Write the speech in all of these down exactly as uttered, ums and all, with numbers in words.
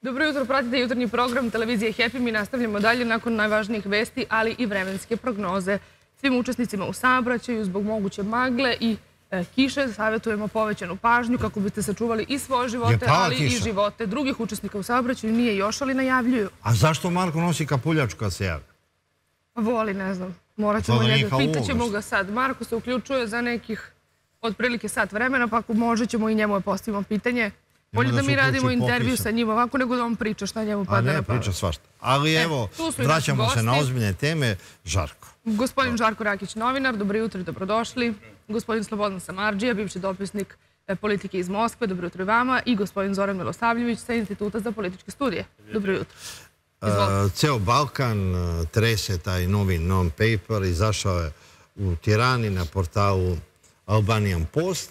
Dobro jutro, pratite jutarnji program televizije Happy. Mi nastavljamo dalje nakon najvažnijih vesti, ali i vremenske prognoze. Svim učesnicima u saobraćaju zbog moguće magle i e, kiše savjetujemo povećanu pažnju kako biste sačuvali i svoje živote, ali i živote drugih učesnika u saobraćaju. Nije još, ali najavljuju. A zašto Marko nosi kapuljaču kad se javi? Voli, ne znam. Morat ćemo njega, pitaćemo ga sad. Marko se uključuje za nekih otprilike sat vremena, pa ako može ćemo i njemu postavimo pitanje. Bolje da mi radimo intervju sa njim ovako, nego da on priča šta njemu pada na pamet. A ne, priča svašta. Ali evo, vraćamo se na ozbiljne teme. Žarko. Gospodin Žarko Rakić, novinar, dobro jutro i dobrodošli. Gospodin Slobodan Samardžija, bivši dopisnik politike iz Moskve, dobro jutro i vama. I gospodin Zoran Milosavljević sa Instituta za političke studije. Dobro jutro. Ceo Balkan trese taj novi non-paper, izašao je u Tirani na portalu Albanian Post.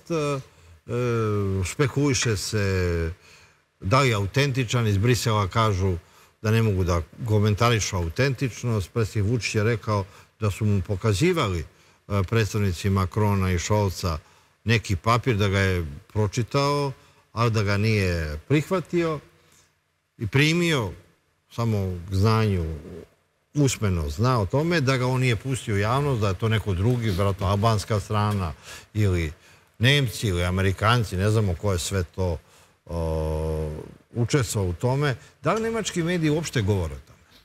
Špekuliše se da li je autentičan. Iz Brisela kažu da ne mogu da komentarišu autentičnost. Predsjednik Vučić je rekao da su mu pokazivali predstavnici Makrona i Šolca neki papir, da ga je pročitao, ali da ga nije prihvatio i primio samo k znanju, usmeno zna o tome, da ga on nije pustio u javnost, da je to neko drugi, vjerojatno albanska strana ili Nemci ili Amerikanci, ne znamo ko je sve to učestvovao u tome. Da li nemački mediji uopšte govore o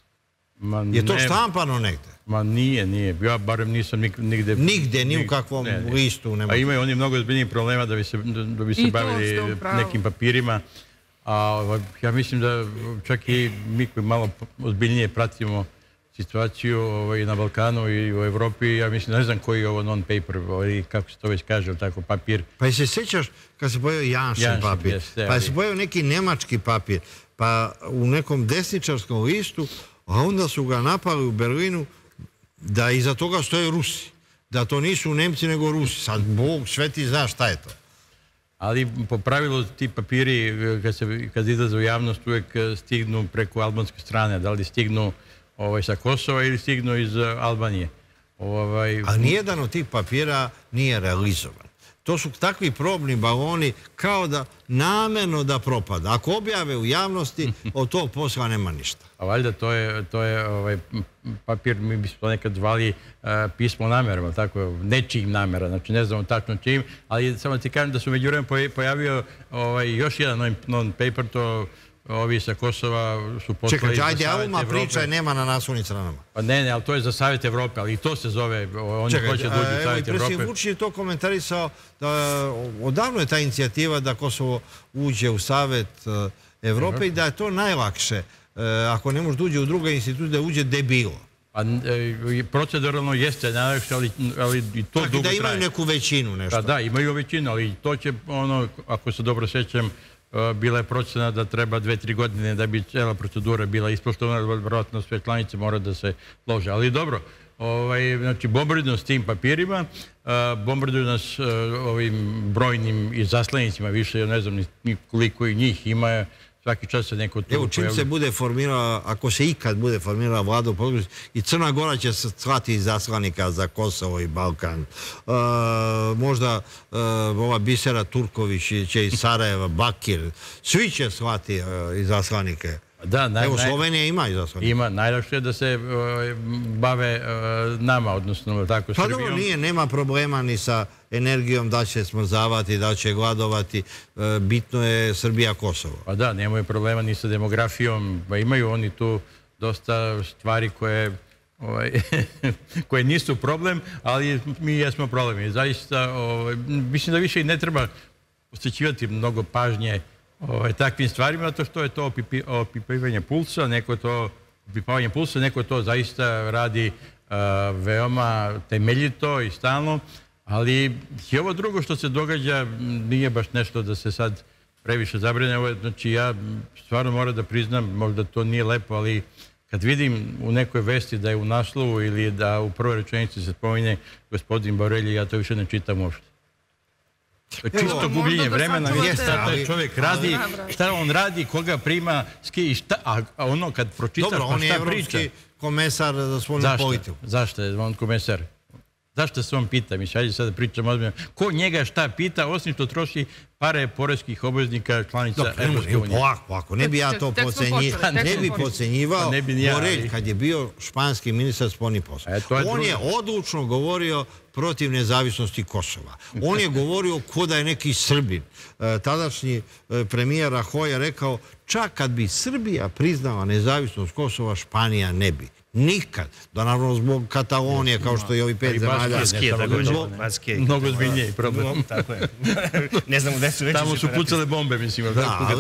tome? Je to štampano negde? Ma nije, nije. Ja barem nisam nigde... Nigde, ni u kakvom listu. A imaju oni mnogo ozbiljnijih problema da bi se bavili nekim papirima. A ja mislim da čak i mi koji malo ozbiljnije pratimo situaciju na Balkanu i u Evropi, ja mislim, ne znam koji je ovo non-paper, kako se to već kaže, tako, papir. Pa i se sjećaš kad se pojavio Janšin papir, pa se pojavio neki nemački papir, pa u nekom desničarskom listu, a onda su ga napali u Berlinu da iza toga stoje Rusi, da to nisu Nemci nego Rusi. Sad Bog sveti zna šta je to. Ali po pravilu ti papiri, kad izlaze u javnost, uvijek stignu preko albanske strane, da li stignu sa Kosova ili stignu iz Albanije. A nijedan od tih papira nije realizovan. To su takvi probni baloni kao da namjerno da propada. Ako objave u javnosti, od tog posla nema ništa. A valjda to je papir, mi bismo nekad zvali pismo namerama, tako, nečijim namera, znači ne znamo tačno čijim, ali samo ti kažem da su među vremenu pojavio još jedan non-paper, to ovi sa Kosova su poslali za Savjet Evrope. Čekaj, ajde, Alma priča nema na naslovnim stranama. Pa ne, ne, ali to je za Savjet Evrope, ali i to se zove, oni hoće da uđu u Savjet Evrope. Predsjednik Vučić je to komentarisao, odavno je ta inicijativa da Kosovo uđe u Savjet Evrope i da je to najlakše, ako ne može da uđe u druga institucija, da uđe debilo. Proceduralno jeste najlakše, ali i to dugo traje. Tako da imaju neku većinu nešto. Pa da, imaju većinu, ali to će, ono, ako se dobro sjećam, bila je procena da treba dve, tri godine da bi cijela procedura bila ispoštovana, vjerojatno sve članice mora da se lože. Ali dobro, znači bombarduju nas tim papirima, bombarduju nas ovim brojnim izaslanicima, više, ne znam ni koliko i njih ima, svaki čas se neko to... Evo, čim se bude formirala, ako se ikad bude formirala vlada u području, i Crna Gora će se shvati izaslanika za Kosovo i Balkan. Možda ova Bisera Turković će iz Sarajeva, Bakir, svi će shvati izaslanike. Evo, Slovenija ima izaslanike. Ima, najlakše je da se bave nama, odnosno tako Srbijom. Pa dobro, nije, nema problema ni sa energijom, da će smrzavati, da će gladovati. Bitno je Srbija-Kosovo. Pa da, nemaju problema ni sa demografijom. Imaju oni tu dosta stvari koje koje nisu problem, ali mi jesmo problem. I zaista, mislim da više i ne treba posvećivati mnogo pažnje takvim stvarima, zato što je to opipavanje pulsa, neko to opipavanje pulsa, neko to zaista radi veoma temeljito i stalno, ali i ovo drugo što se događa nije baš nešto da se sad previše zabrine. Znači ja stvarno moram da priznam, možda to nije lepo, ali kad vidim u nekoj vesti da je u naslovu ili da u prvoj rečenici se spominje gospodin Borelji, ja to više ne čitam uopšte. Čisto gubljenje vremena, šta taj čovjek radi, šta on radi, koga prima, a ono kad pročitaš pa šta priča. Dobro, on je evropski komesar za svoju politiku. Zašto je on komesar? Zašto se on pita? Mislim, ajde sad da pričamo ozbiljno. Ko njega šta pita, osim što troši pare poreskih obveznika članica Evropske unije? Ovako, ovako, ne bi ja to pocenjivao. Borelj, kad je bio španski ministar spoljnih poslova, on je odlučno govorio protiv nezavisnosti Kosova. On je govorio ko da je neki Srbin. Tadašnji premijer Rajoy je rekao, čak kad bi Srbija priznala nezavisnost Kosova, Španija ne bi. Nikad. Da naravno zbog Katalonije, kao što i ovi pet zemalja. Mnogo zbiljniji problem. Tako je. Ne znamo gde su veći. Tamo su pucale bombe, mislim. Da,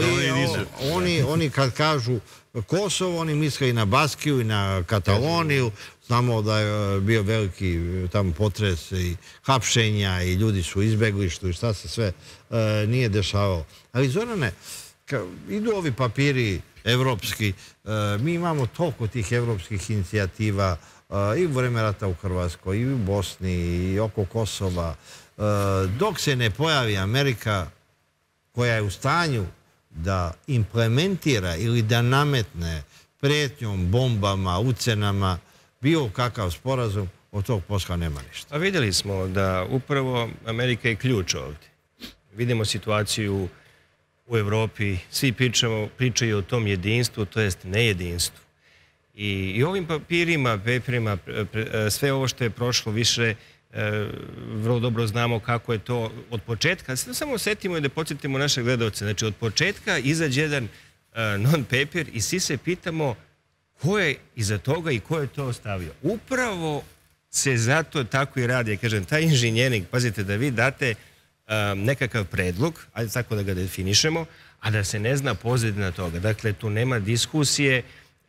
ali oni kad kažu Kosovo, oni misle i na Baskiju i na Kataloniju. Znamo da je bio veliki tamo potres i hapšenja i ljudi su izbeglištu i šta se sve nije dešavalo. Ali Zorane, idu ovi papiri evropski, mi imamo toliko tih evropskih inicijativa i u vreme rata u Hrvatskoj, i u Bosni, i oko Kosova. Dok se ne pojavi Amerika koja je u stanju da implementira ili da nametne pretnjom, bombama, ucenama, bio kakav sporazum, od tog posla nema ništa. A vidjeli smo da upravo Amerika je ključ ovdje. Vidimo situaciju u Evropi, svi pričaju o tom jedinstvu, to jest nejedinstvu. I ovim papirima, paperima, sve ovo što je prošlo više, vrlo dobro znamo kako je to od početka. Samo setimo i da podsjetimo naše gledalce. Znači, od početka izađe jedan non-paper i svi se pitamo ko je iza toga i ko je to ostavio. Upravo se zato tako i radi. Kažem, taj inženjering, pazite, da vi date nekakav predlog, ajde tako da ga definišemo, a da se ne zna pozadina toga. Dakle, tu nema diskusije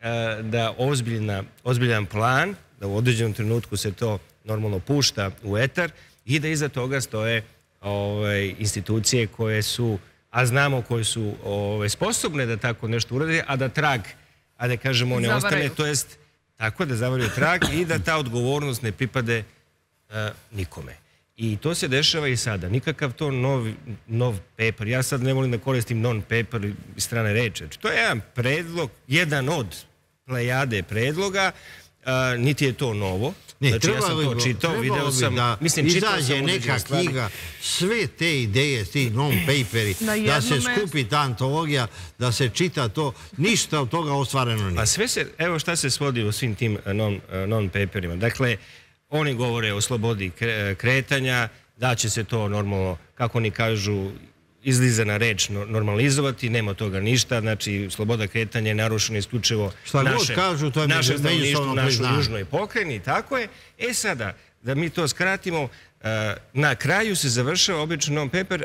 da ozbiljan plan, da u određenom trenutku se to normalno pušta u etar i da iza toga stoje institucije koje su, a znamo koje su sposobne da tako nešto urade, a da trag, a da kažemo ne ostane, to jest tako da zavaraju trag i da ta odgovornost ne pripade nikome. I to se dešava i sada. Nikakav to nov paper. Ja sad ne volim da koristim non-paper iz strane reče. To je jedan predlog, jedan od plejade predloga. Niti je to novo. Ne, trebalo bi da izađe neka knjiga, sve te ideje, ti non-paperi, da se skupi ta antologija, da se čita to. Ništa od toga ostvareno nije. A sve se, evo šta se svodi u svim tim non-paperima. Dakle, oni govore o slobodi kretanja, da će se to normalno, kako oni kažu, izlizana reč normalizovati, nema toga ništa, znači sloboda kretanja je narušena isključivo našem stanovništvu, našoj južnoj pokrajini, tako je. E sada, da mi to skratimo, na kraju se završava obično non-paper,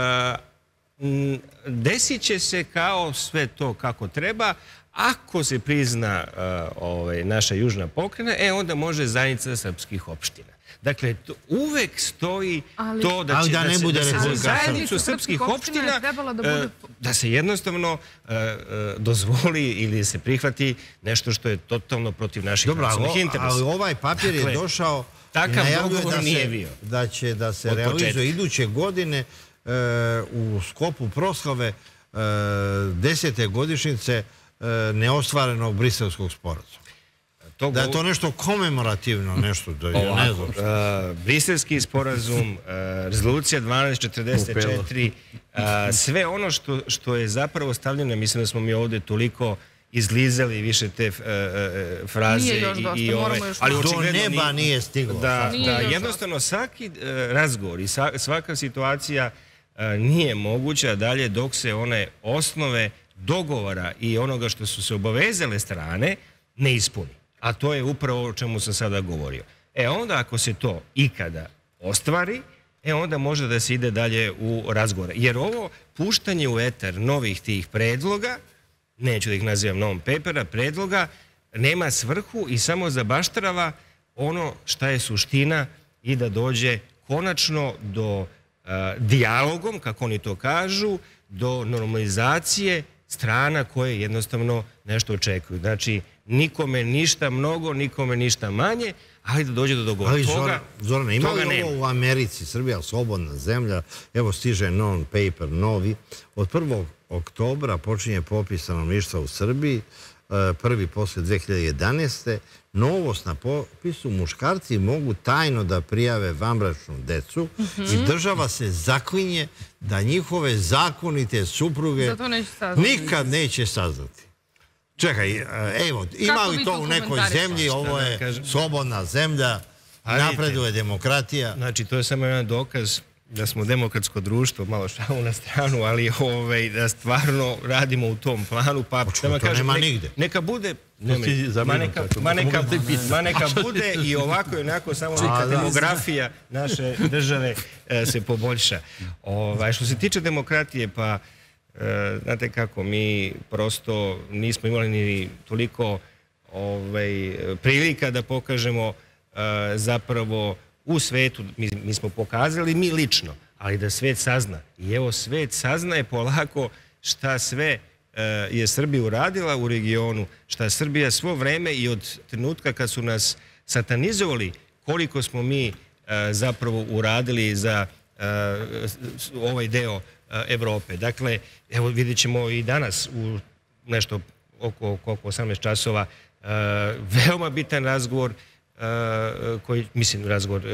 desit će se kao sve to kako treba. Ako se prizna naša južna pokrajina, e onda može zajednica srpskih opština. Dakle, uvek stoji to da će se zajednicu srpskih opština, da se jednostavno dozvoli ili se prihvati nešto što je totalno protiv naših nacionalnih interesa. Ali ovaj papir je došao i najavljuje da će da se realizuje iduće godine u sklopu proslave desete godišnjice neostvarenog briselskog sporazuma. Da je to nešto komemorativno, nešto, ja ne znam. Briselski sporazum, rezolucija dvanaest četrdeset četiri, sve ono što je zapravo stavljeno, mislim da smo mi ovdje toliko izlizali više te fraze. Nije još dosta, moramo još ali do neba nije stiglo. Da, jednostavno svaki razgovor i svaka situacija nije moguća dalje dok se one osnove dogovora i onoga što su se obavezale strane ne ispuni. A to je upravo o čemu sam sada govorio. E onda ako se to ikada ostvari, e onda može da se ide dalje u razgovore. Jer ovo puštanje u etar novih tih predloga, neću da ih nazivam non-papera, predloga, nema svrhu i samo zabaštrava ono šta je suština i da dođe konačno do dijalogom, kako oni to kažu, do normalizacije strana koje jednostavno nešto očekuju. Znači, nikome ništa mnogo, nikome ništa manje, ali da dođe do dogovora. Ali, Zorane, ima li ovo u Americi, Srbija, slobodna zemlja, evo stiže non-paper novi, od prvog oktobra počinje popis stanovništva u Srbiji, prvi posle dve hiljade jedanaeste. Novost na popisu, muškarci mogu tajno da prijave vanbračnu decu i država se zaklinje da njihove zakonite supruge nikad neće saznati. Čekaj, evo, ima li to u nekoj zemlji? Ovo je slobodna zemlja, napreduje demokratija. Znači, to je samo jedan dokaz da smo demokratsko društvo, malo šalu na stranu, ali da stvarno radimo u tom planu. To nema nigde. Neka bude... Ma neka bude i ovako i onako, samo neka demografija naše države se poboljša. Što se tiče demokratije, pa znate kako, mi prosto nismo imali ni toliko prilika da pokažemo zapravo u svetu, mi smo pokazali mi lično, ali da svet sazna. I evo, svet saznaje polako šta sve je Srbija uradila u regionu, šta je Srbija svo vreme i od trenutka kad su nas satanizovali, koliko smo mi zapravo uradili za ovaj deo Evrope. Dakle, evo vidjet ćemo i danas u nešto oko osamnaest časova veoma bitan razgovor, koji, mislim, razgovor,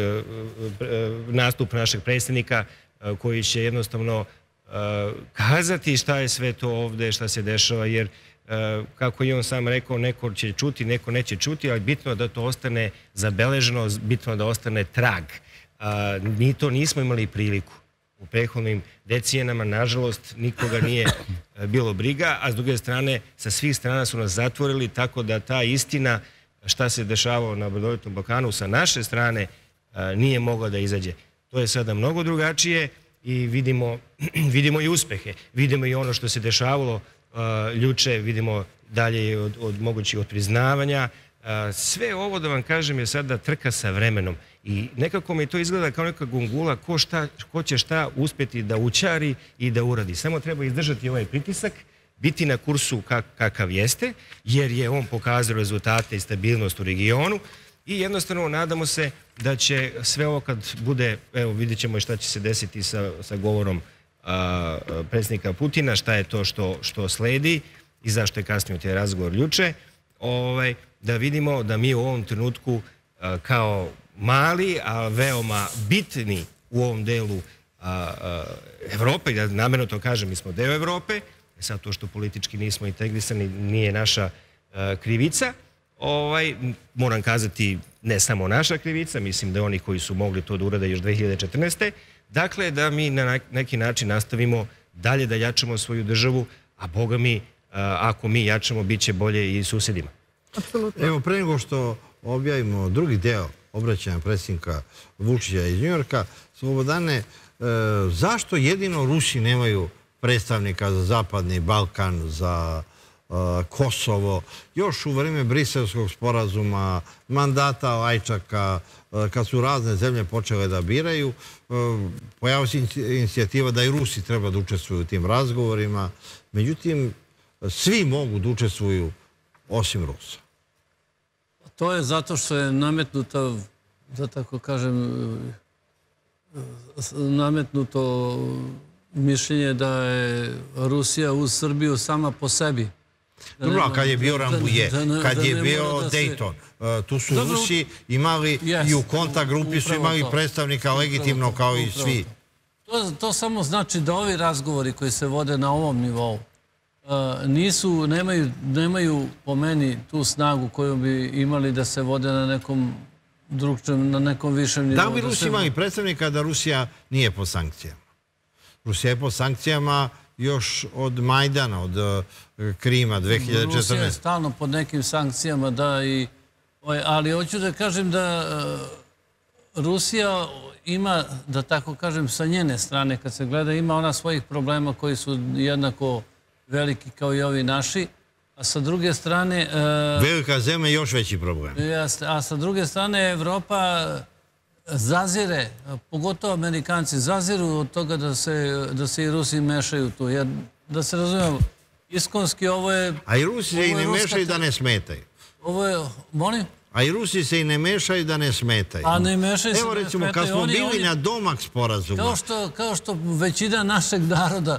nastup našeg predsjednika koji će jednostavno kazati šta je sve to ovde, šta se dešava, jer kako je on sam rekao, neko će čuti, neko neće čuti, ali bitno da to ostane zabeleženo, bitno da ostane trag. Mi to nismo imali priliku. U prethodnim decenijama, nažalost, nikoga nije bilo briga, a s druge strane, sa svih strana su nas zatvorili, tako da ta istina šta se dešavalo na Brdovitom Balkanu sa naše strane nije mogla da izađe. To je sada mnogo drugačije i vidimo i uspehe. Vidimo i ono što se dešavalo juče, vidimo dalje od mogućih otpriznavanja. Sve ovo, da vam kažem, je sada trka sa vremenom i nekako mi to izgleda kao neka gungula ko će šta uspjeti da učari i da uradi. Samo treba izdržati ovaj pritisak, biti na kursu kakav jeste, jer je on pokazao rezultate i stabilnost u regionu i jednostavno nadamo se da će sve ovo kad bude, evo vidjet ćemo i šta će se desiti sa govorom predsjednika Putina, šta je to što sledi i zašto je kasnije taj razgovor juče, da vidimo da mi u ovom trenutku kao mali, a veoma bitni u ovom delu Evrope, da namjerno to kažem, mi smo deo Evrope, sad to što politički nismo integrisani nije naša krivica. Moram kazati, ne samo naša krivica, mislim da oni koji su mogli to da urade još dve hiljade četrnaeste. Dakle, da mi na neki način nastavimo dalje da jačamo svoju državu, a Boga mi, ako mi jačamo, bit će bolje i susjedima. Evo, pre nego što objavimo drugi deo obraćanja predsjednika Vučića iz Njujorka, Slobodane, zašto jedino Rusi nemaju predstavnika za Zapadni Balkan, za Kosovo? Još u vreme Briselskog sporazuma, mandata Lajčaka, kad su razne zemlje počele da biraju, pojavila se inicijativa da i Rusi treba da učestvuju u tim razgovorima. Međutim, svi mogu da učestvuju osim Rusa. To je zato što je nametnuto, da tako kažem, nametnuto mišljenje da je Rusija uz Srbiju sama po sebi. Dobro, a kad je bio Rambuje, kad je bio Dayton, tu su Rusi imali i u kontakt grupi su imali predstavnika legitimno kao i svi. To samo znači da ovi razgovori koji se vode na ovom nivou nisu, nemaju po meni tu snagu koju bi imali da se vode na nekom drugčem, na nekom višem nivou. Da bi Rusi imali predstavnika da Rusija nije po sankcijama? Rusija je po sankcijama još od Majdana, od Krima dve hiljade četrnaeste. Rusija je stalno pod nekim sankcijama, da, ali hoću da kažem da Rusija ima, da tako kažem, sa njene strane, kad se gleda, ima ona svojih problema koji su jednako veliki kao i ovi naši, a sa druge strane... Velika zemlja je još veći problem. A sa druge strane, Evropa zazire, pogotovo Amerikanci, zaziru od toga da se i Rusi mešaju tu. Jer, da se razumijemo, iskonski ovo je... A i Rusi se i ne mešaju da ne smetaju. Ovo je... Molim? A i Rusi se i ne mešaju da ne smetaju. A ne mešaju se da ne smetaju. Evo recimo, kad smo bili na domak sporazuma... Kao što većina našeg naroda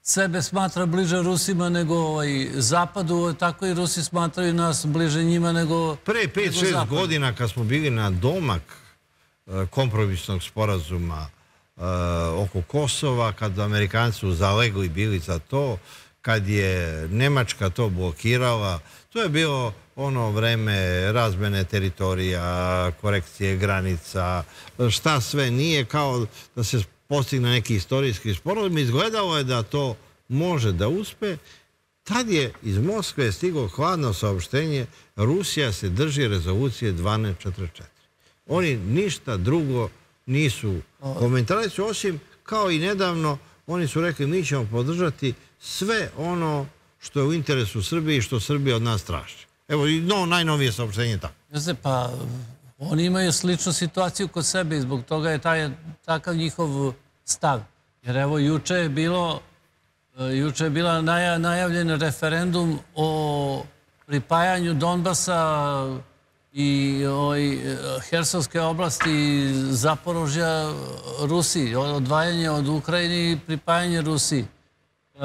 sebe smatra bliže Rusima nego Zapadu, tako i Rusi smatraju nas bliže njima nego Pre pet šest godina kad smo bili na domak kompromisnog sporazuma oko Kosova, kad Amerikanci su zalegli bili za to, kad je Nemačka to blokirala, to je bilo ono vreme razmene teritorija, korekcije granica, šta sve nije, kao da se postigne neki istorijski sporazum. Izgledalo je da to može da uspe. Tad je iz Moskve stiglo hladno saopštenje: Rusija se drži rezolucije dvanaest četrdeset četiri. Oni ništa drugo nisu komentarili, osim kao i nedavno oni su rekli mi ćemo podržati sve ono što je u interesu Srbije i što Srbija od nas traži. Evo, no, najnovije saopštenje tako. Jeste, pa oni imaju sličnu situaciju kod sebe i zbog toga je taj, takav njihov stav. Jer evo, juče je bilo juče je bila naja, najavljen referendum o pripajanju Donbasa i oj, Hersonske oblasti Zaporožja Rusiji, odvajanje od Ukrajine i pripajanje Rusiji. E,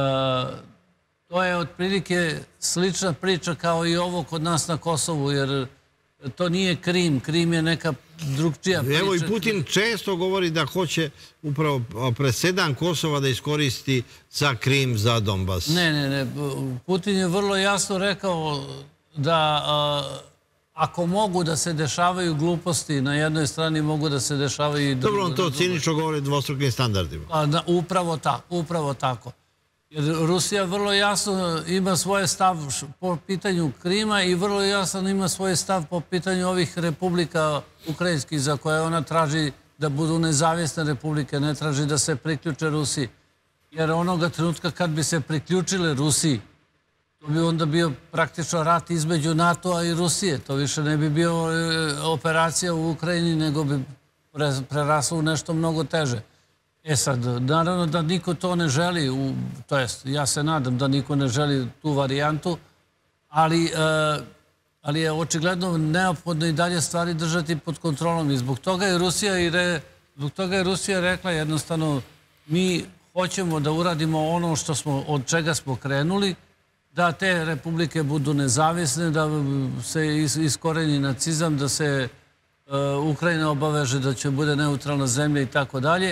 to je otprilike slična priča kao i ovo kod nas na Kosovu, jer to nije Krim. Krim je neka drugčija priča. Evo i Putin često govori da hoće upravo presedan Kosova da iskoristi za Krim, za Donbas. Ne, ne, ne. Putin je vrlo jasno rekao da a, ako mogu da se dešavaju gluposti, na jednoj strani mogu da se dešavaju i drugo. Dobro, on to cinično govori dvostrukim standardima. A, da, upravo tako, upravo tako. Jer Rusija vrlo jasno ima svoj stav po pitanju Krima i vrlo jasno ima svoj stav po pitanju ovih republika ukrajinskih za koje ona traži da budu nezavisne republike, ne traži da se priključe Rusiji. Jer onoga trenutka kad bi se priključile Rusiji, to bi onda bio praktično rat između NATO-a i Rusije. To više ne bi bio operacija u Ukrajini, nego bi preraslo u nešto mnogo teže. E sad, naravno da niko to ne želi, u, to jest, ja se nadam da niko ne želi tu varijantu, ali, e, ali je očigledno neophodno i dalje stvari držati pod kontrolom i zbog toga je Rusija, i re, zbog toga je Rusija rekla jednostavno mi hoćemo da uradimo ono što smo, od čega smo krenuli, da te republike budu nezavisne, da se iskoreni nacizam, da se e, Ukrajina obaveže da će bude neutralna zemlja i tako dalje.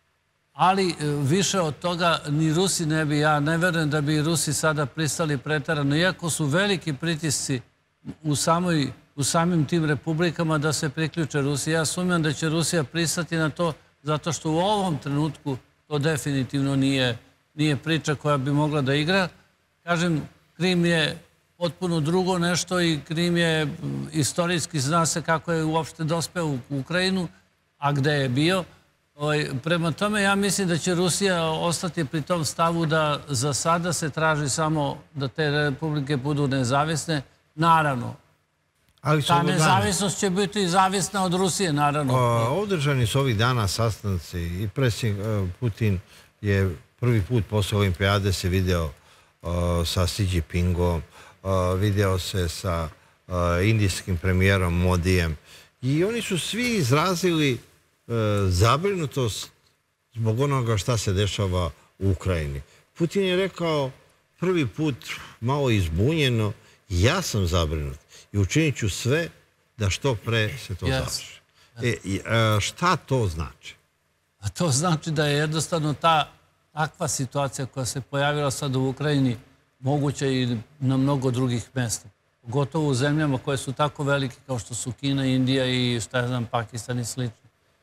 Ali više od toga ni Rusi ne bi, ja ne verujem da bi Rusi sada pristali preterano, iako su veliki pritisci u, samoj, u samim tim republikama da se priključe Rusiji. Ja sumnjam da će Rusija pristati na to, zato što u ovom trenutku to definitivno nije, nije priča koja bi mogla da igra. Kažem, Krim je potpuno drugo nešto i Krim je istorijski, zna se kako je uopšte dospeo u Ukrajinu, a gde je bio. Prema tome, ja mislim da će Rusija ostati pri tom stavu da za sada se traži samo da te republike budu nezavisne. Naravno, ta nezavisnost će biti zavisna od Rusije, naravno. Održani su ovih dana sastanci i predsjednik Putin je prvi put posle olimpijade se video sa Xi Jinpingom, video se sa indijskim premijerom Modijem i oni su svi izrazili zabrinutost zbog onoga šta se dešava u Ukrajini. Putin je rekao prvi put malo izbunjeno, ja sam zabrinut i učinit ću sve da što pre se to završi. E, šta to znači? A to znači da je jednostavno ta takva situacija koja se pojavila sad u Ukrajini moguća i na mnogo drugih mesta. Pogotovo u zemljama koje su tako velike kao što su Kina, Indija i šta ja znam, Pakistan i slično.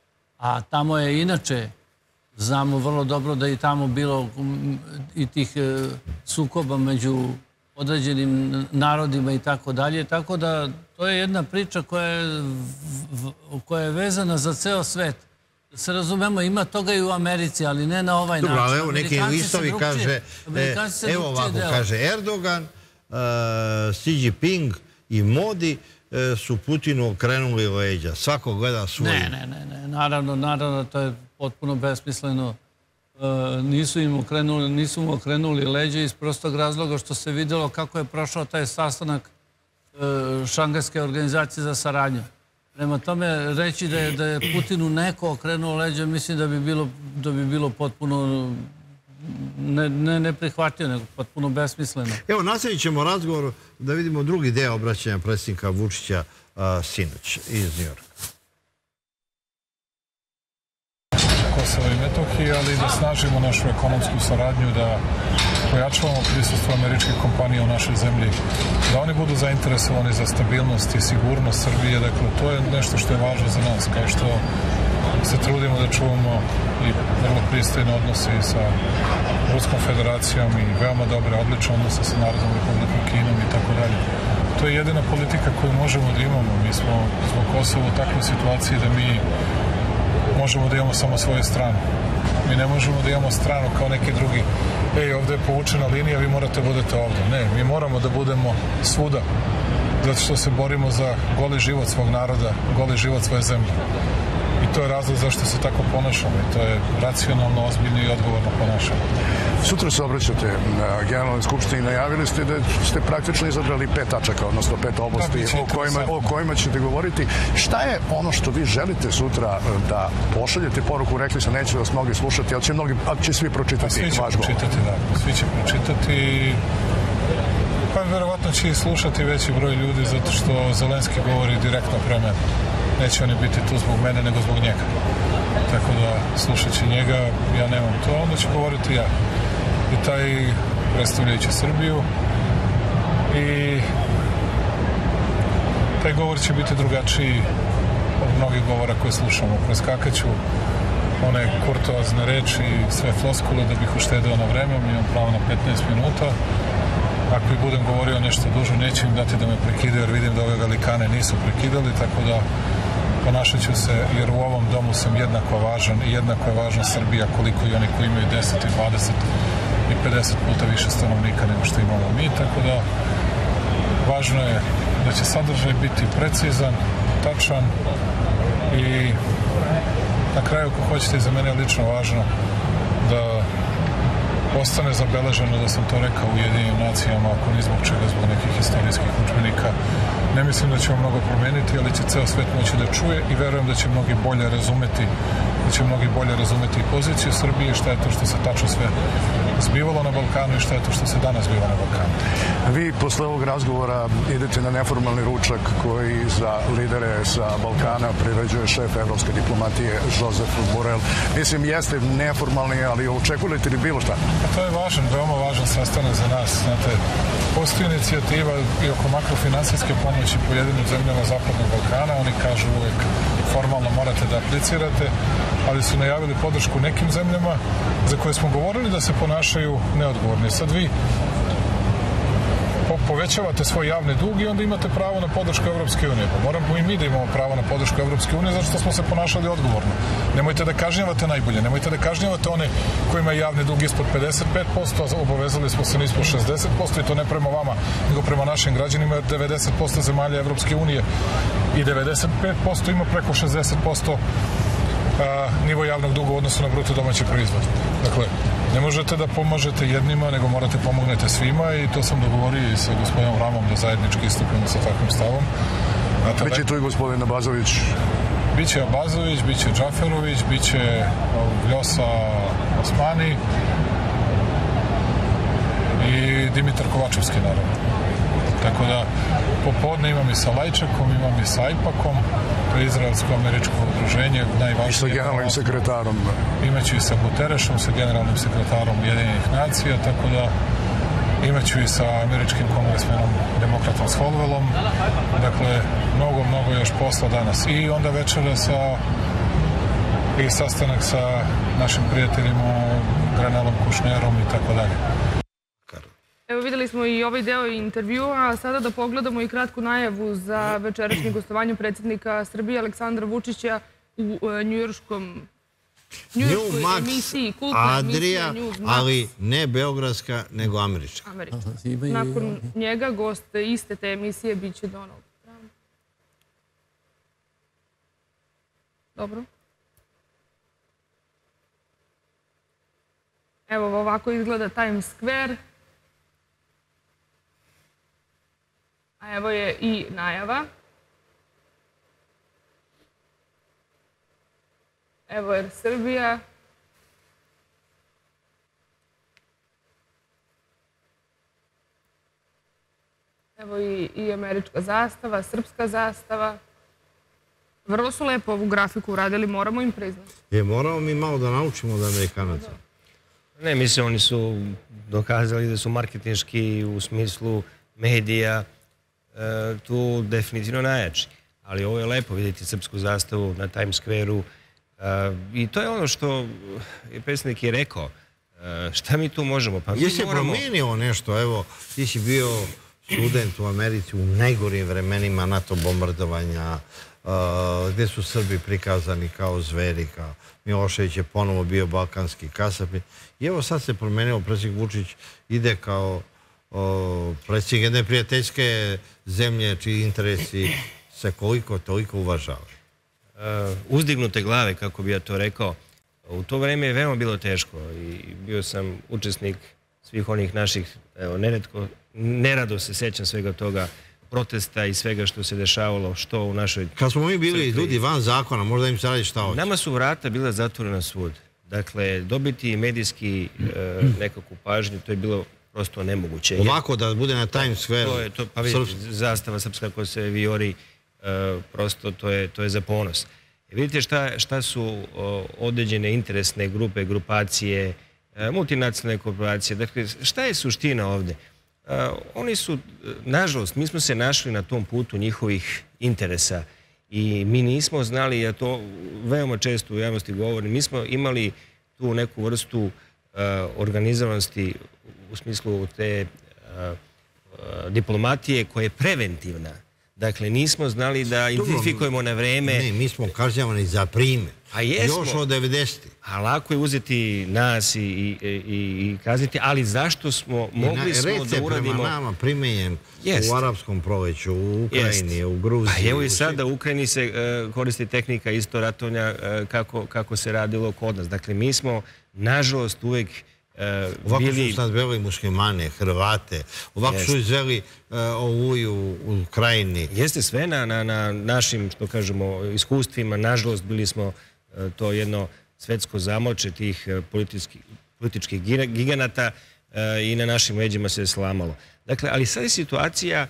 A tamo je inače, znamo vrlo dobro da je i tamo bilo i tih sukoba među određenim narodima i tako dalje. Tako da to je jedna priča koja je, koja je vezana za ceo svet. Da se razumemo, ima toga i u Americi, ali ne na ovaj način. Dobro, ali evo neki listovi kaže, evo ovako kaže Erdogan, Xi Jinping i Modi su Putinu okrenuli leđa. Svako gleda svoj. Ne, ne, ne, ne. Naravno, naravno, to je potpuno besmisleno. Nisu im okrenuli, nisu mu okrenuli leđa iz prostog razloga što se vidjelo kako je prošao taj sastanak Šangajske organizacije za saradnju. Prema tome, reći da je, da je Putinu neko okrenuo leđa, mislim da bi bilo, da bi bilo potpuno neprihvatljivo, nego potpuno besmisleno. Evo, nastavit ćemo razgovor da vidimo drugi deo obraćanja predsjednika Vučića sinoć iz Njujorka. Kosova i Metohije, ali da snažimo našu ekonomsku saradnju, da pojačavamo prisustvo američkih kompanija u našoj zemlji, da oni budu zainteresovani za stabilnost i sigurnost Srbije. Dakle, to je nešto što je važno za nas, kao što se trudimo da čuvamo i vrlo pristojne odnose sa Ruskom federacijom i veoma dobre, odlične odnose sa Narodnom Republikom Kinom i tako dalje. To je jedina politika koju možemo da imamo. Mi smo zbog Kosova u takvoj situaciji da mi možemo da imamo samo svoju stranu. Mi ne možemo da imamo stranu kao neki drugi. Ej, ovdje je povučena linija, vi morate budete ovdje. Ne, mi moramo da budemo svuda. Zato što se borimo za goli život svog naroda, goli život svoje zemlje. I to je razlog zašto se tako ponašamo. I to je racionalno, ozbiljno i odgovorno ponašamo. Sutra se obraćate na Generalnoj skupštini. Najavili ste da ste praktično izabrali pet tačaka, odnosno pet oblasti o kojima ćete govoriti. Šta je ono što vi želite sutra da pošaljete poruku? Rekli se, neće vas mnogi slušati, ali će, mnogi, ali će svi pročitati. Svi će pročitati, da. Svi će pročitati. Pa verovatno će i slušati veći broj ljudi, zato što Zelenski govori direktno pre mene. Neće oni biti tu zbog mene, nego zbog njega. Tako da, slušat će njega, ja nemam to, onda ću govoriti ja. I taj predstavljajući Srbiju. I taj govor će biti drugačiji od mnogih govora koje slušamo. Preskakaću one kurtoazne reči i sve floskule da bih uštedeo na vreme, imam pravo na petnaest minuta. Ako i budem govorio nešto duže, neću im dati da me prekidaju, jer vidim da ove velikane nisu prekidali, tako da ponašat ću se, jer u ovom domu sam jednako važan i jednako je važna Srbija koliko i oni koji imaju deset i dvadeset i pedeset puta više stanovnika nego što imamo mi, tako da važno je da će sadržaj biti precizan, tačan i na kraju, ako hoćete, i za mene je lično važno da ostane zabeleženo da sam to rekao u Ujedinjenim nacijama, ako ni zbog čega, zbog nekih historijskih udžbenika. Ne mislim da ćemo mnogo promeniti, ali će ceo svet moći da čuje i verujem da će mnogi bolje razumeti, da će mnogi bolje razumeti poziciju Srbije, šta je to što se tačno sve zbivalo na Balkanu i šta je to što se danas zbiva na Balkanu. Vi posle ovog razgovora idete na neformalni ručak koji za lidere sa Balkana priređuje šef evropske diplomatije Josep Borrell. Mislim, jeste neformalni, ali očekujete li bilo šta? To je važan, veoma važan sastanak za nas. Znate, postoji inicijativa i oko makrofinansijske pomoći pojedinim zemljama Zapadnog Balkana. Oni kažu uvek formalno morate da aplicirate, ali su najavili podršku nekim zemljama za koje smo govorili da se ponašaju neodgovorni. Sad vi povećavate svoj javni dug i onda imate pravo na podršku Evropske unije. Pa moramo i mi da imamo pravo na podršku Evropske unije zato što smo se ponašali odgovorno. Nemojte da kažnjavate najbolje, nemojte da kažnjavate one kojima je javni dug ispod pedeset pet posto, a obavezali smo se ispod šezdeset posto i to ne prema vama, nego prema našim građanima, jer devedeset posto zemalja Evropske unije i devedeset pet posto ima preko šezdeset posto nivo javnog duga u odnosu na bruto domaći proizvod. Dakle, ne možete da pomažete jednima, nego morate pomognete svima i to sam dogovorio i sa gospodinom Ramom da zajednički istupimo sa takvim stavom. Biće tu i gospodin Abazović? Biće Abazović, biće Džaferović, biće Vljosa Osmani i Dimitar Kovačevski, naravno. Tako da, popodne imam i sa Lajčakom, imam i sa Ajpakom, to je izraelsko-američko udruženje, najvažnije. I sa generalnim sekretarom. Imaću i sa Guterešom, sa generalnim sekretarom Ujedinjenih nacija, tako da imaću i sa američkim kongresmenom demokratom Swalwellom. Dakle, mnogo, mnogo još posla danas. I onda večera sa i sastanak sa našim prijateljima Granelom Kušnerom i tako dalje. Evo, videli smo i ovaj deo intervjua, a sada da pogledamo i kratku najavu za večerašnje gostovanje predsjednika Srbije Aleksandra Vučića u njujorškom njujorškoj emisiji, kultna emisija Newsmax. Ali ne beogradska, nego američka. Nakon njega gost iste te emisije bit će Donald Trump. Dobro. Evo, ovako izgleda Times Square. A evo je i najava. Evo je Srbija. Evo i američka zastava, srpska zastava. Vrlo su lepo ovu grafiku uradili, moramo im priznati. Je, moramo mi malo da naučimo od Amerikanaca. Ne, mislim, oni su dokazali da su marketinški u smislu medija tu definitivno najjači. Ali ovo je lepo vidjeti srpsku zastavu na Times Square-u i to je ono što je predsjednik je rekao. Šta mi tu možemo? Pa mi Jesi moramo... promijenio nešto? Evo, ti si bio student u Americi u najgorim vremenima NATO bombardovanja, gdje su Srbi prikazani kao zveri, kao Milošević je ponovo bio balkanski kasapin. I evo sad se promenio, predsjednik Vučić ide kao predsjednik jedne prijateljske zemlje čiji interesi se koliko toliko uvažavaju. Uzdignute glave, kako bi ja to rekao. U to vrijeme je veoma bilo teško i bio sam učesnik svih onih naših, evo, neretko, nerado se sjećam svega toga, protesta i svega što se dešavalo, što u našoj... Kad smo mi bili ljudi van zakona, možda im se radi šta hoće. Nama su vrata bila zatvorena svud. Dakle, dobiti medijski nekakvu pažnju, to je bilo prosto nemoguće. Ovako da bude na Times Square. Pa vidite, zastava srpska koja se vijori, prosto to je za ponos. Vidite šta su određene interesne grupe, grupacije, multinacionalne korporacije. Dakle, šta je suština ovdje? Oni su, nažalost, mi smo se našli na tom putu njihovih interesa i mi nismo znali, ja to veoma često u javnosti govorim, mi smo imali tu neku vrstu organizovanosti u smislu te diplomatije koja je preventivna. Dakle, nismo znali da identifikujemo na vreme... Ne, mi smo kažnjavani za primjer. A jesmo. Još od devedesetih. A lako je uzeti nas i kazniti, ali zašto smo, mogli smo da uradimo... Rece prema nama primenjen u arapskom proleću, u Ukrajini, u Gruziji. A evo i sada u Ukrajini se koristi tehnika isto ratovanja kako se radilo kod nas. Dakle, mi smo, nažalost, uvek... Ovako su izveli muslimane, Hrvate, ovako su izveli Oluju u Ukrajini. Jeste sve na našim, što kažemo, iskustvima. Nažalost, bili smo to jedno svetsko zamoče tih političkih giganata i na našim leđima se slamalo. Dakle, ali sad je situacija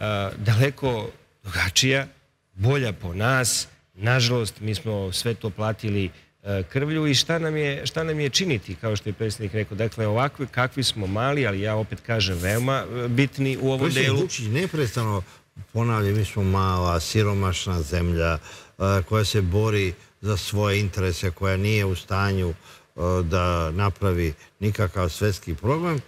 daleko drugačija, bolja po nas. Nažalost, mi smo sve to platili krvlju i šta nam je činiti, kao što je predsjednik rekao. Dakle, ovakvi kakvi smo mali, ali ja opet kažem veoma bitni u ovom delu. Predsjednik Vučić neprestano ponavlja, mi smo mala, siromašna zemlja koja se bori za svoje interese, koja nije u stanju da napravi nikakav svetski problem,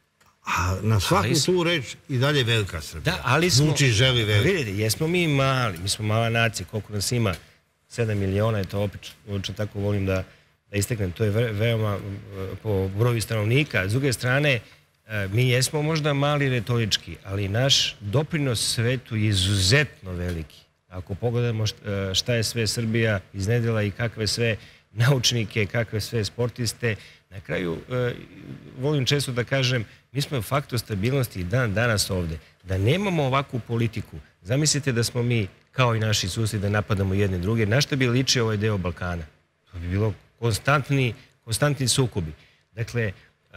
a na svaku tu reč i dalje velika Srbija. Vučić želi velika. Vidite, jesmo mi mali, mi smo mala nacija, koliko nas ima, sedam miliona je to opet, uopće tako volim da isteknem, to je veoma po broju stanovnika. S druge strane, mi jesmo možda mali retorički, ali naš doprinos svetu je izuzetno veliki. Ako pogledamo šta je sve Srbija iznedila i kakve sve naučnike, kakve sve sportiste, na kraju volim često da kažem, mi smo faktor stabilnosti i dan danas ovde. Da nemamo ovakvu politiku, zamislite da smo mi kao i naši susjedi da napadamo jedne druge, na što bi ličio ovaj deo Balkana? To bi bilo konstantni sukobi. Dakle,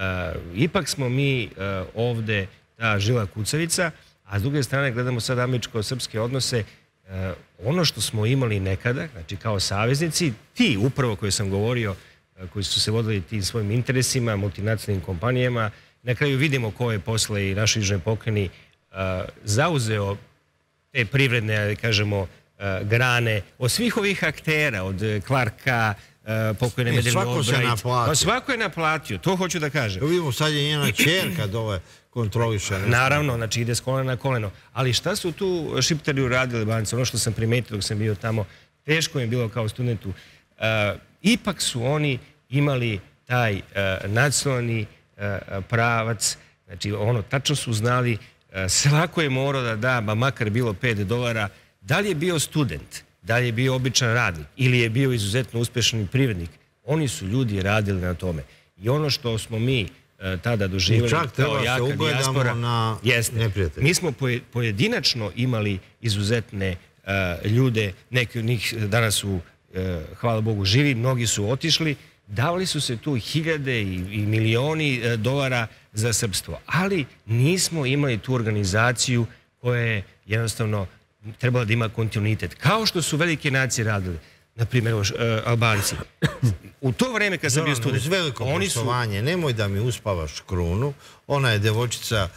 ipak smo mi ovde ta žila kucavica, a s druge strane gledamo sad američko-srpske odnose, ono što smo imali nekada, znači kao saveznici, ti upravo koji sam govorio, koji su se vodili tim svojim interesima, multinacionalnim kompanijama, na kraju vidimo ko je posle i našoj južnoj pokrajini zauzeo te privredne, kažemo, grane, od svih ovih aktera, od Clarka, pokojne Medeline Albright. Svako se naplatio. Svako je naplatio, to hoću da kažem. Vidimo, sad je njena čerka dole kontroliše. Naravno, znači ide s kolena na koleno. Ali šta su tu šiptari uradili, banci? Ono što sam primetio dok sam bio tamo, teško je bilo kao studentu. Ipak su oni imali taj nacionalni pravac, znači ono, tačno su znali, svako je morao da da, ba makar bilo pet dolara, da li je bio student, da li je bio običan radnik ili je bio izuzetno uspešan privrednik, oni su ljudi radili na tome. I ono što smo mi tada doživjeli kao jaka dijaspora, mi smo pojedinačno imali izuzetne ljude, neki od njih danas su, hvala Bogu, živi, mnogi su otišli, davali su se tu hiljade i milioni dolara za srpstvo, ali nismo imali tu organizaciju koje jednostavno trebalo da ima kontinuitet. Kao što su velike nacije radili, na primjer Albanci. U to vreme kad sam bio student... Uz veliko poštovanje, nemoj da mi uspavaš krunu. Ona je devojčica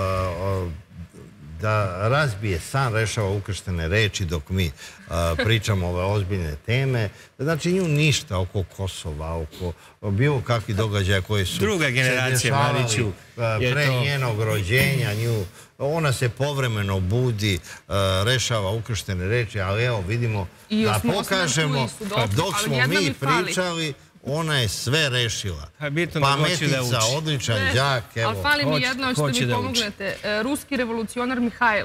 da razbije san, rešava ukrštene reči dok mi pričamo ove ozbiljne teme. Znači nju ništa oko Kosova, oko bilo kakvih događaja koji su druga generacija, Mariću, pre njenog rođenja. Ona se povremeno budi, rešava ukrštene reči, ali evo vidimo da pokažemo dok smo mi pričali, ona je sve rešila. Pametica, odličan đak. Ali fali mi jedno, hoćete mi pomognete. Ruski revolucionar Mihajl.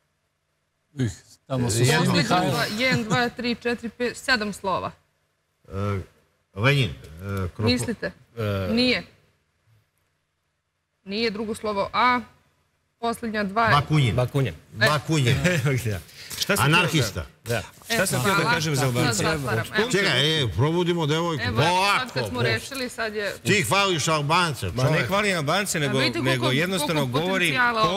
jedan, dva, tri, četiri, pet, sedam slova. Lenin. Mislite? Nije. Nije drugo slovo A. Posljednja dva je... Bakunjin. Bakunjin. Bakunjin. Anarhista. Šta sam htio da kažem za Albance? Čekaj, probudimo devojku. Evo, sad kad smo rešili, sad je... Ti hvališ Albance. Ma ne hvalim Albance, nego jednostavno govori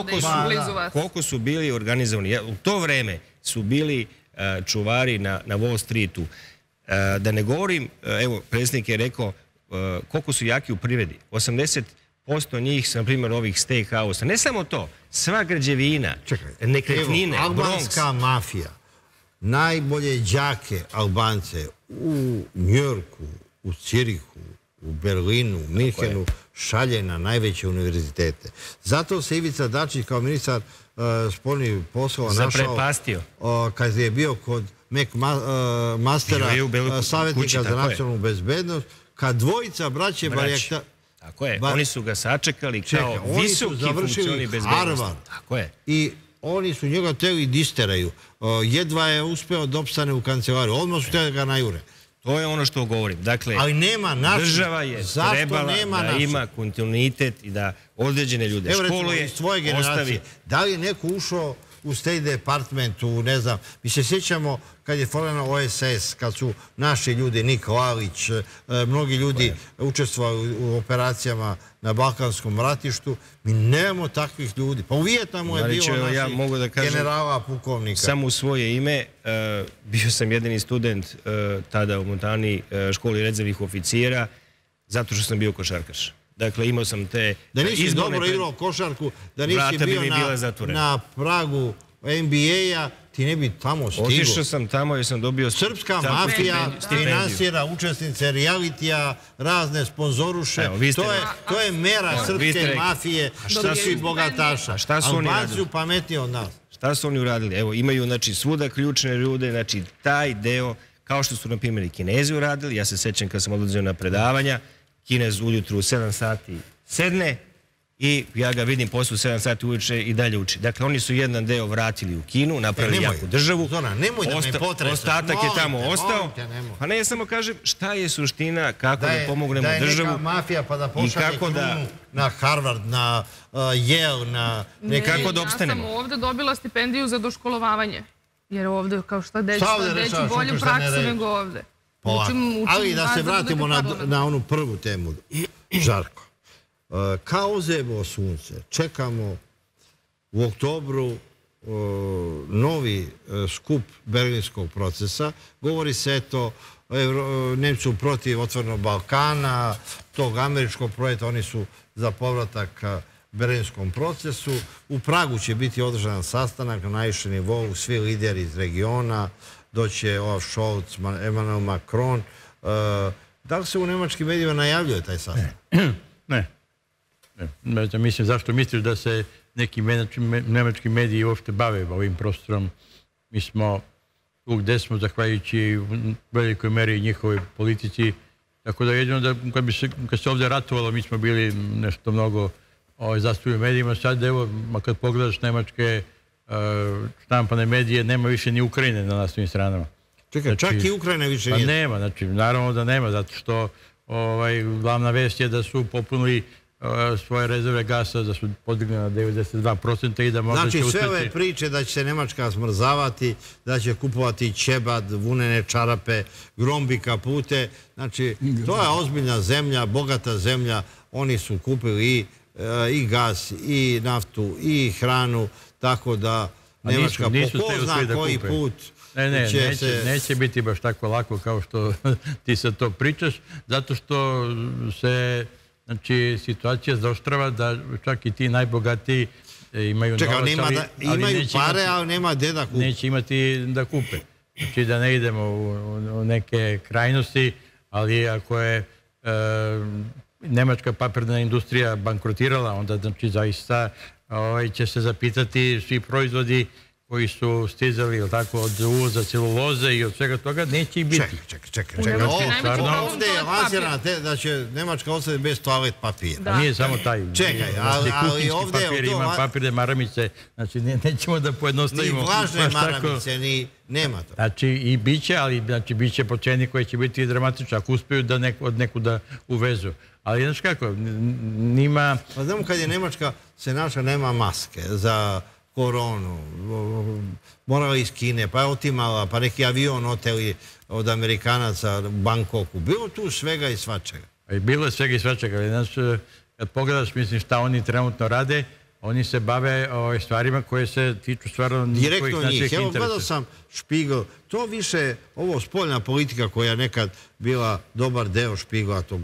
koliko su bili organizovani. U to vreme su bili čuvari na Wall Streetu. Da ne govorim, evo, predsjednik je rekao koliko su jaki u privredi. osamdeset posto njih su, na primjer, ovih steakhouse-a. Ne samo to, sva građevina, nekretnine, Bronx. Albanska mafija, najbolje đake Albance u Njujorku, u Cirihu, u Berlinu, u Minhenu šalje na najveće univerzitete. Zato se Ivica Dačić kao ministar spoljnih poslova našao... Zaprepastio. Kad je bio kod McMastera, savjetnika za nacionalnu bezbednost, kad dvojica braće Barjekta... Tako je, oni su ga sačekali kao visoki funkcioni bezbednosti. Tako je. I oni su njega teli disteraju. Jedva je uspeo da opstane u kancelariju. Odmah su teli ga najure. To je ono što govorim. Dakle, država je trebala da ima kontinuitet i da određene ljude školuje, ostavi. Da li je neko ušao u State Department, u ne znam, mi se sjećamo kad je formirana O S S, kad su naši ljudi, Nik Lalić, mnogi ljudi učestvovali u operacijama na Balkanskom ratištu, mi nemamo takvih ljudi. Pa u Vijetnamu je bilo naših generala, pukovnika. Samo u svoje ime, bio sam jedini student tada u Montani školi rezervnih oficijera, zato što sam bio košarkaš. Dakle, imao sam te... Da nisi dobro igrao košarku, da nisi bio na pragu N B A-a, ti ne bi tamo stigo. Otišao sam tamo jer sam dobio... Srpska mafija finansira učesnice realitija, razne sponzoruše. To je mera srpske mafije, srpskih bogataša. Albanci su pametniji od nas. Šta su oni uradili? Evo, imaju, znači, svuda ključne ljude, znači, taj deo, kao što su, na primjer, i Kinezi uradili. Ja se sećam kad sam odlazio na predavanja, Kinez ujutru u sedam sati sedne i ja ga vidim posle u sedam sati uveče i dalje uči. Dakle, oni su jedan deo vratili u Kinu, napravili jaku državu. Zona, nemoj da me potresaš. Ostatak je tamo ostao. Pa ne, ja samo kažem šta je suština, kako da pomognemo državu. Da je neka mafija pa da pošalje krunu na Harvard, na Yale, na... Nekako da opstanemo. Ja sam ovde dobila stipendiju za doškolovavanje. Jer ovde, kao šta deći bolju praksu nego ovde. Ali da se vratimo na onu prvu temu, Žarko. Kao zebo sunce, čekamo u oktobru novi skup berlinskog procesa. Govori se, eto, Nemci protiv otvorenog Balkana, tog američkog projekta, oni su za povratak berlinskom procesu. U Pragu će biti održan sastanak na najvišem nivou, svi lideri iz regiona, doće Olaf Scholz, Emmanuel Macron. Da li se u nemačkim medijima najavljuje taj sastanak? Ne. Ne. Mislim, zašto misliš da se neki nemački mediji uopšte bave ovim prostorom? Mi smo tu gde smo, zahvaljujući velikoj meri njihovoj politici. Tako da jedino da kad se ovdje ratovalo, mi smo bili nešto mnogo zastupili u medijima. Sad, evo, kad pogledaš nemačke štampane medije, nema više ni Ukrajine na naslovnim stranama. Čekaj, čak i Ukrajine više nije? Pa nema, znači, naravno da nema, zato što glavna vest je da su popunili svoje rezerve gasa, da su podigli na devedeset dva procenta i da možda će uspjeti... Znači, sve ove priče da će se Nemačka smrzavati, da će kupovati ćebad, vunene čarape, grombi kapute, znači, to je ozbiljna zemlja, bogata zemlja, oni su kupili i i gas, i naftu, i hranu. tako da Nemačka po ko zna koji put Ne, ne, neće biti baš tako lako kao što ti sad to pričaš, zato što se, znači, situacija zaoštrava da čak i ti najbogatiji imaju novac, ali imaju pare, ali nema gde da kupe. Neće imati da kupe. Znači da ne idemo u neke krajnosti, ali ako je nemačka papirna industrija bankrotirala, onda znači zaista će se zapitati svi proizvodi koji su stizali od uvoza celuloze i od svega toga, neće i biti. Čekaj, čekaj, čekaj. Ovdje je lansirana da će Nemačka ostati bez toalet papira. Nije samo taj. Čekaj, ali ovdje je... Papir, ima papirne maramice, znači nećemo da pojednostavimo. Ni vlažne maramice, ni nema to. Znači i bit će, ali bit će po ceni koje će biti dramatično, ako uspiju od neku da uvezu. Ali znaš kako, nima... Pa znamo kad je Nemačka se našla, nema maske za koronu, morala iz Kine, pa je otimala, pa neki avion oteli od Amerikanaca u Bangkoku. Bilo tu svega i svačega. Bilo je svega i svačega, ali znaš, kad pogledaš, mislim, šta oni trenutno rade, oni se bave stvarima koje se tiču stvarno njihovih naših interesa. Direktno njih. Evo, gledao sam Špigl. To više, ovo spoljna politika koja je nekad bila dobar deo Špigla, tog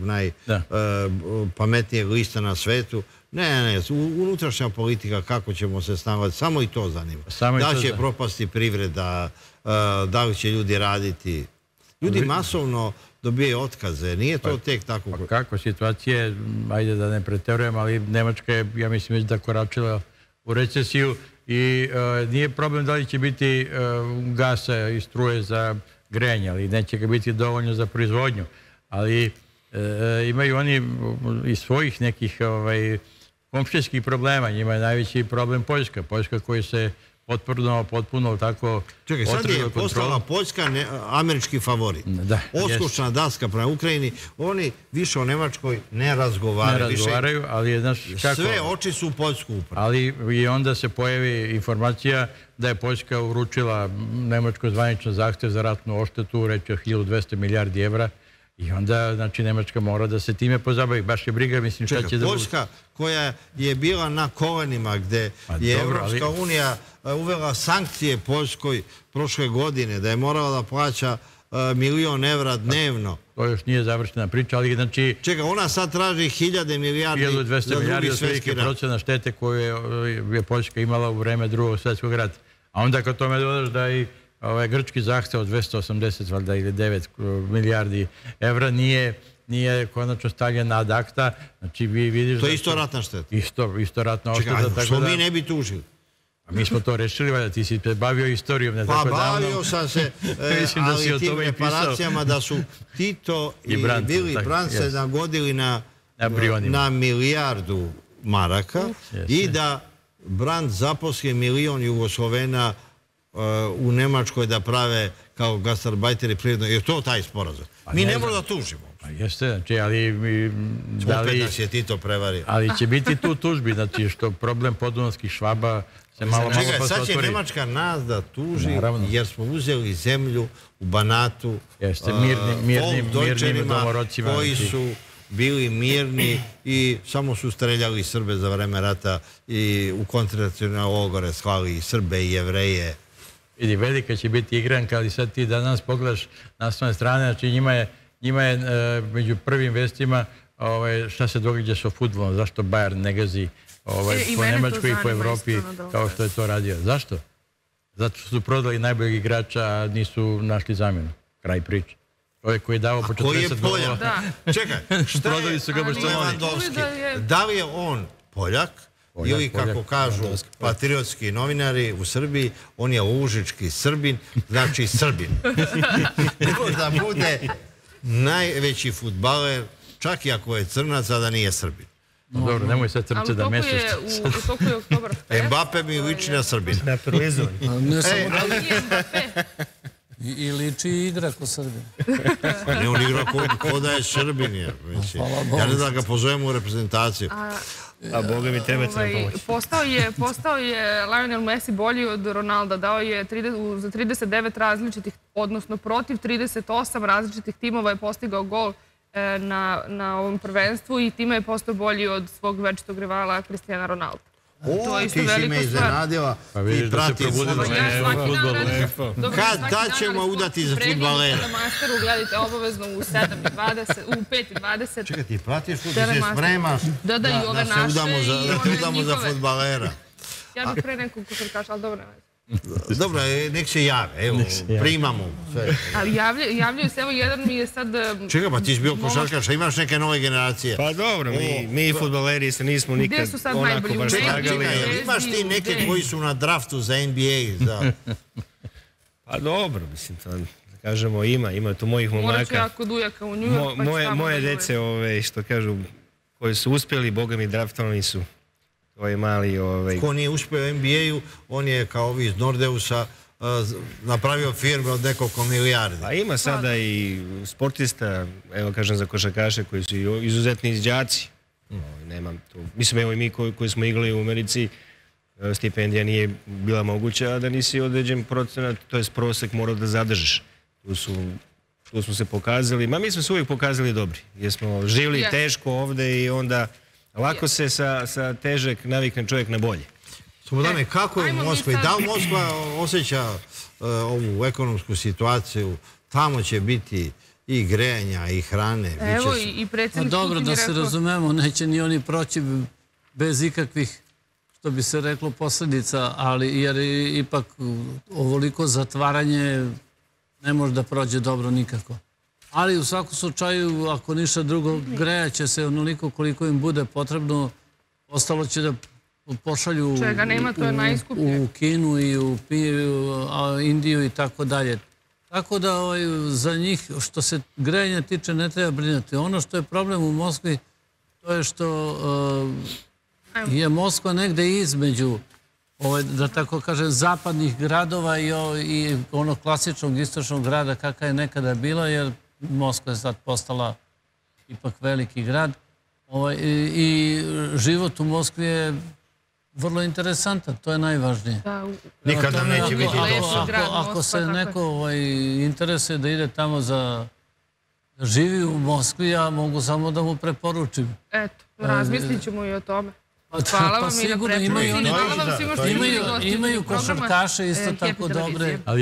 najpametnijeg lista na svetu. Ne, ne, unutrašnja politika, kako ćemo se snalaziti, samo i to zanima. Da li će propasti privreda, da li će ljudi raditi. Ljudi masovno dobijaju otkaze, nije to tek tako. Pa kako situacije, ajde da ne preterujem, ali Nemačka je, ja mislim, već da koračila u recesiju i nije problem da li će biti gasa i struje za grejanje, ali neće ga biti dovoljno za proizvodnju. Ali imaju oni iz svojih nekih komšijskih problema. Njima je najveći problem Poljska. Poljska koji se potpuno, potpuno tako... Čekaj, sad je postala Poljska američki favorit. Oskušna daska prema Ukrajini. Oni više o Nemačkoj ne razgovaraju. Ne razgovaraju, ali je, znaš, kako... Sve oči su u Poljsku upravo. Ali i onda se pojavi informacija da je Poljska uručila Nemačkoj zvaničan zahtev za ratnu oštetu, reći o hiljadu dvesta milijardi evra. I onda, znači, Nemačka mora da se time pozabavi. Baš je briga, mislim, šta će da... Poljska koja je bila na kolenima gde je Evropska unija uvela sankcije Poljskoj prošle godine, da je morala da plaća milion evra dnevno. To još nije završena priča, ali znači... Čekaj, ona sad traži hiljade milijardi za drugi svjetski rat. Procena štete koje je Poljska imala u vreme drugog svjetskog rata. A onda kad tome dodaš da i grčki zahtev od dvesta osamdeset ili devet milijardi evra nije konačno stavljen ad akta. Znači, vi vidiš... To je isto ratna šteta. Isto ratna ošteta. Čekaj, što mi ne bi tužili? Mi smo to rešili, valjda, ti si bavio istorijom ne tako davno. Pa bavio sam se, ali tim reparacijama da su Tito i Willy Brandt se nagodili na milijardu maraka i da Brandt zaposli milion Jugoslovena u Nemačkoj da prave kao gastarbajteri prirodno. Je to taj sporazum? Mi ne možemo da tužimo. Pa jeste, znači, ali... Opet nas je Tito prevario. Ali će biti tu tužbi, znači, što problem podunavskih Švaba se malo, malo pa se otvori. Sad će Nemačka nas da tuži jer smo uzeli zemlju u Banatu mirnim domorodcima koji su bili mirni i samo su streljali Srbe za vreme rata i u koncentracione logore slali i Srbe i Jevreje. Vidi, velika će biti igranka, ali sad ti danas pogledaš naslovne strane, znači njima je među prvim vestima šta se događa sa fudbalom, zašto Bayern ne gazi po Nemačkoj i po Evropi kao što je to radio. Zašto? Zato što su prodali najboljeg igrača, a nisu našli zamjenu. Kraj priče. Čovjek koji je dao po četrdeset golova. Čekaj, šta je Lewandowski? Da li je on Poljak ili, kako kažu patriotski novinari u Srbiji, on je lužički Srbin, znači Srbin. Da bude najveći fudbaler, čak i ako je crnac, a da nije Srbin. Dobro, nemoj sad crnce da mešaš. Ali u toku je oktobar fest. Mbappe mi liči na Srbina. Na proizvod. Ali nije Mbappe. I liči i igra ko Srbin. Ne, on igra ko da je Srbin. Ja ne da ga pozovem u reprezentaciju. A Boga mi treba će nam pomoći. Postao je Lionel Messi bolji od Ronalda. Dao je za trideset devet različitih, odnosno protiv trideset osam različitih timova je postigao gol na ovom prvenstvu i time je postao bolji od svog večitog rivala Cristiana Ronalda. O, ti si me iznenadila i prati fudbal. Kad, da ćemo udati za fudbalera? Na Masteru gledajte obavezno u sedam i dvadeset, u pet i dvadeset. Čekaj, ti pratiš što ti se spremaš da se udamo za fudbalera. Ja bih pre nekog košarkaša, ali dobro ne veze. Dobro, nek se jave, evo, primamo. Ali javljaju se, evo jedan mi je sad... Čekaj, pa ti si bio košarkaš, a imaš neke nove generacije. Pa dobro, mi futbaleri se nismo nikad onako baš slagali. Imaš ti neke koji su na draftu za N B A? Pa dobro, mislim, to kažemo ima, ima tu mojih momaka. Morat ću ja kod ujaka u New York. Moje dece, što kažu, koji su uspjeli, boga mi draftovani su. To je mali... Ko nije uspio u N B A-u, on je kao ovi iz Nordeusa napravio firme od nekoliko milijardi. Pa ima sada i sportista, evo kažem za košarkaše koji su izuzetni izđaci. Mislim, evo i mi koji smo igrali u Americi, stipendija nije bila moguća, a da nisi određen procenat, to je prosek morao da zadržiš. Tu smo se pokazali, ma mi smo se uvijek pokazali dobri, jer smo živjeli teško ovde i onda lako se sa težeg navikne čovjek na bolje. Slobodane, kako je u Moskvi? Da li Moskva osjeća ovu ekonomsku situaciju? Tamo će biti i grejanja i hrane. Evo i predsjednik Putin je rekao... Dobro, da se razumemo, neće ni oni proći bez ikakvih, što bi se reklo, posljedica, ali jer ipak ovoliko zatvaranje ne može da prođe dobro nikako. Ali u svakom slučaju, ako ništa drugo, grejaće se onoliko koliko im bude potrebno, ostalo će da pošalju u Kinu i u Indiju i tako dalje. Tako da za njih, što se grejanja tiče, ne treba brinuti. Ono što je problem u Moskvi, to je što je Moskva negde između, da tako kažem, zapadnih gradova i onog klasičnog istočnog grada kakva je nekada bila, jer Moskva je sad postala ipak veliki grad i život u Moskvi je vrlo interesantan, to je najvažnije. Nikad nam neće biti dosta. Ako se neko interesuje da ide tamo za da živi u Moskvi, ja mogu samo da mu preporučim. Eto, razmislit ćemo i o tome. Hvala vam i na preporučenju. Imaju košarkaše isto tako dobre.